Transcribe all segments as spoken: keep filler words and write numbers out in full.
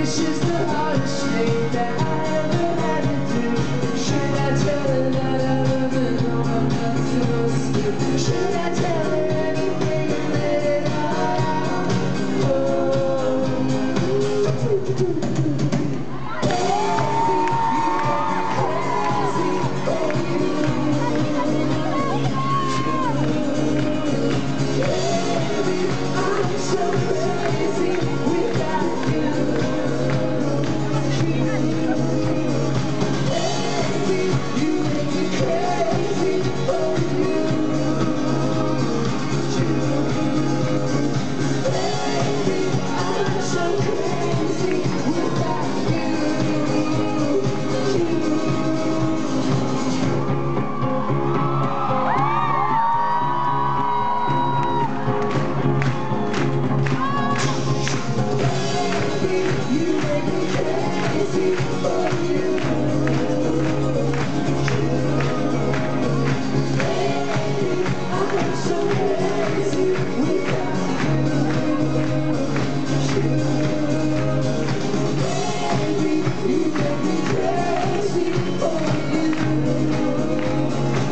just the hardest thing that I ever had to do. Should I tell her that I love her? No, I'm not supposed to. Should I tell her everything and let it all out?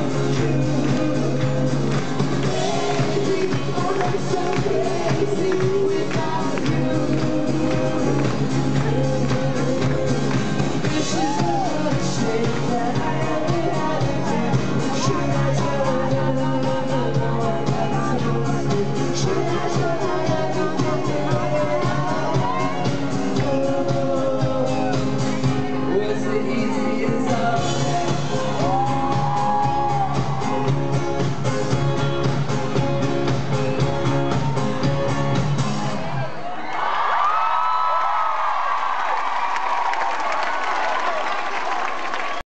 So crazy.